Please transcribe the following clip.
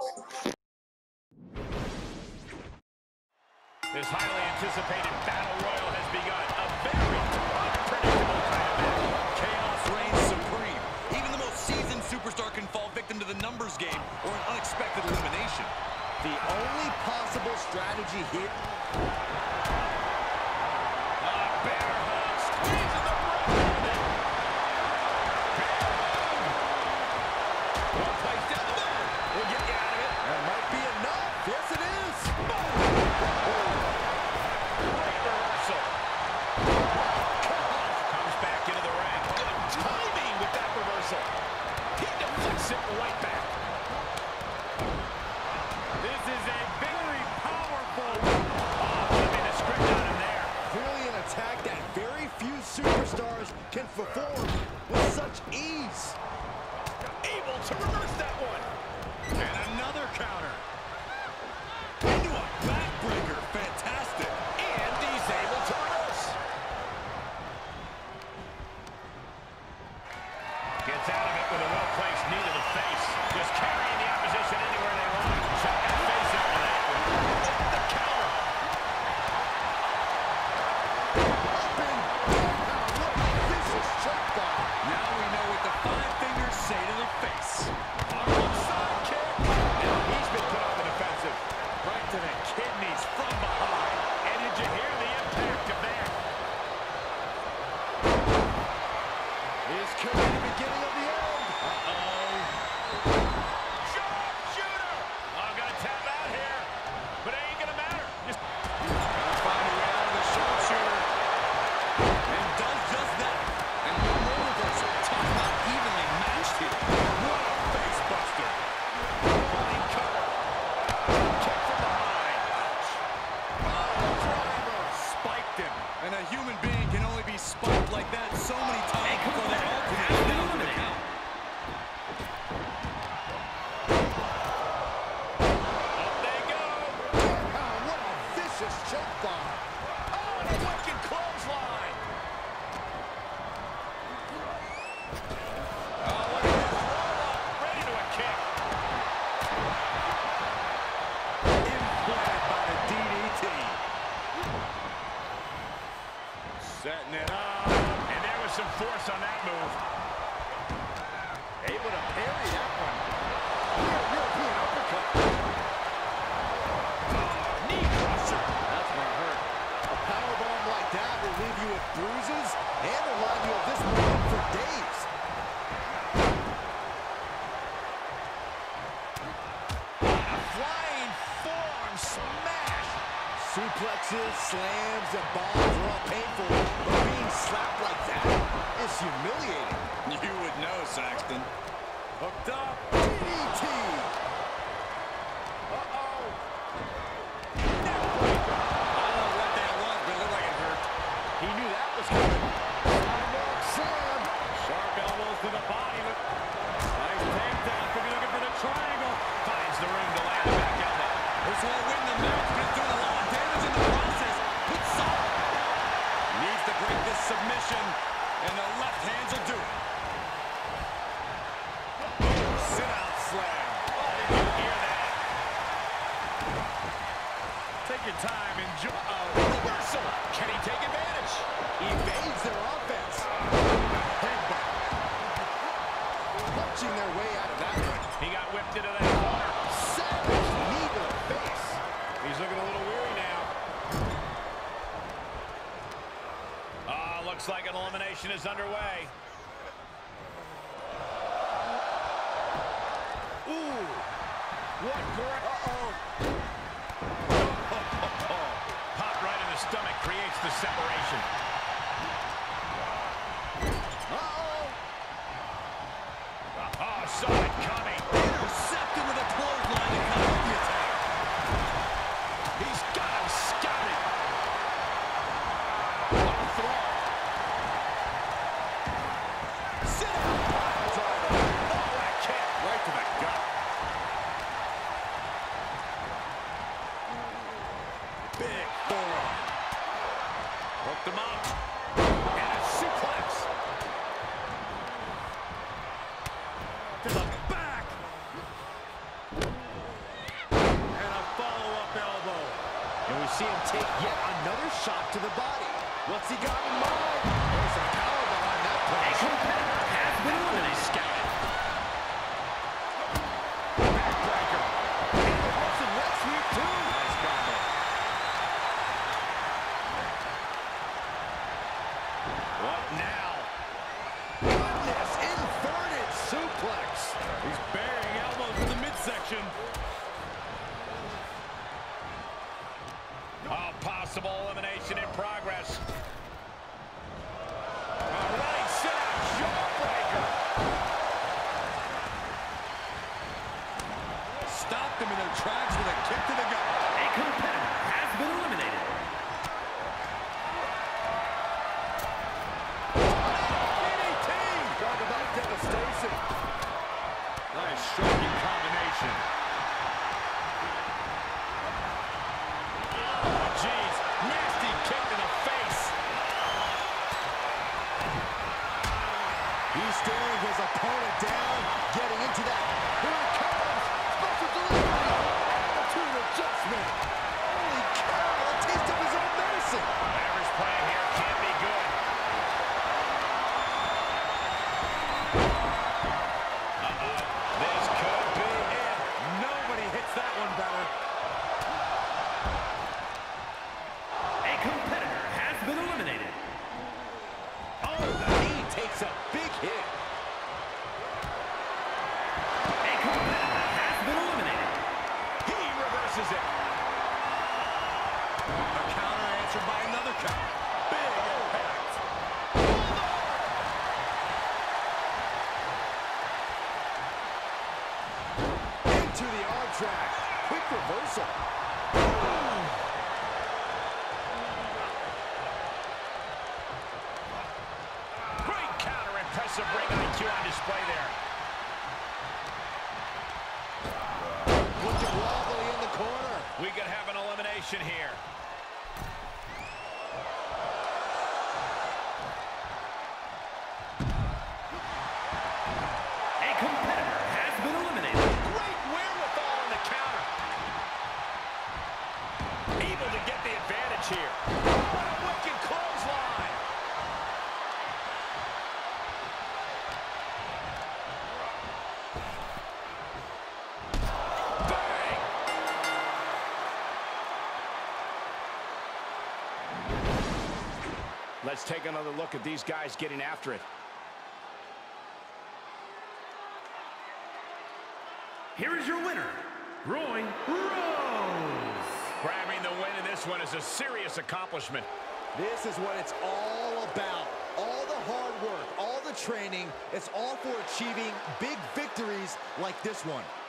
This highly anticipated battle royal has begun. A very unpredictable kind of match. Chaos reigns supreme. Even the most seasoned superstar can fall victim to the numbers game or an unexpected elimination. The only possible strategy here... Bear hug squeezing the rope with it. One place down the middle. We'll get you out of it. That might be enough. Yes, it is. Great reversal. Comes back into the ring. Good timing with that reversal. He deflects it right back. This is a very powerful... flipping the script on him there. Clearly an attack that very few superstars can perform with such ease. Able to reverse that one. And another counter. Into a backbreaker. Fantastic. And he's able to reverse. Gets out of it with a well-placed knee to the face. Just carrying the opposition anywhere they want. Check that face out with that one. The counter. Vicious chokebar. Now we know what the five fingers say to the face. Arnold side kick. And he's been put on the defensive. Right to the kidneys from behind. And did you hear the impact of that? This could be the beginning of the end. Sharpshooter! I'm gonna tap out here, but it ain't gonna matter. Just Find a way out of the sharpshooter. And does just that. And one more reversal. Talk about evenly matched here. what a face buster. Running cover. Kick from behind. Driver spiked him. And a human being can only be spiked like that so many times before they ultimately down to the count. Up they go. Wow, what a vicious chokebar. Oh, and a wicked clothesline. Oh, look at this roll-up. Ready to a kick. Implanted by the DDT. Setting it up. And there was some force on that move. Able to parry that one. European uppercut. Knee crusher. That's gonna hurt. A powerbomb like that will leave you with bruises and remind you of this moment for days. A flying forearm smash. Suplexes, slams, and bombs are all painful, but being slapped like that is humiliating. You would know, Saxton. Hooked up. DDT. Uh-oh. I don't know what that was, but it looked like it hurt. He knew that was coming. Sidewalk slam. Sharp elbows to the body. Nice takedown. Could be looking for the triangle. Finds the room to land it back out there. This won't win the match, but it's doing a lot of damage in the process. Good solid. Needs to break this submission, and the left hands will do it. Sit-out slam. Oh, did you hear that? Take your time. Enjoy. Reversal. Can he take advantage? Evades their offense. Headbutt. Punching their way out of that one. He got whipped into that corner. Savage knee to the face. He's looking a little weary now. Looks like an elimination is underway. Ooh. What great. Pop right in the stomach creates the separation. Saw it coming. Intercepted with a clothesline to cut off the attack. He's got him scouted. Throw. Sit out. Oh, that kick. Right to the gut. Big forearm. Hooked him up. And a suplex. To the back. see him take yet another shot to the body. What's he got in mind? There's some power behind that punch. A competitor has been eliminated. Scouted. Backbreaker. And the Russian leg sweep, too. Nice combo. What now? Goodness, inverted suplex. He's burying elbows in the midsection. Possible elimination in progress. Running sit-out jawbreaker. Stopped them in their tracks with a kick to the gut. A competitor has been eliminated. DDT. Talk about devastation. Nice striking combination. Jeez, nasty kick to the face. He's staring his opponent down, getting into that. Here it comes. Special delivery. Attitude adjustment. Holy cow, a taste of his own medicine. Whatever's playing here can't be good. This could be it. Nobody hits that one better. A competitor has been eliminated. Oh, the knee takes a big hit. A competitor has been eliminated. He reverses it. A counter answered by another counter. Big impact. Into the arm track. Quick reversal. Great counter, impressive ring IQ on display there. Looking wobbly in the corner. We could have an elimination here. A competitor has been eliminated. Great wherewithal on the counter. Able to get the advantage here. What a wicked clothesline. Bang! Let's take another look at these guys getting after it. Here is your winner, Roy Rose. Grabbing the win in this one is a serious accomplishment. This is what it's all about. All the hard work, all the training, it's all for achieving big victories like this one.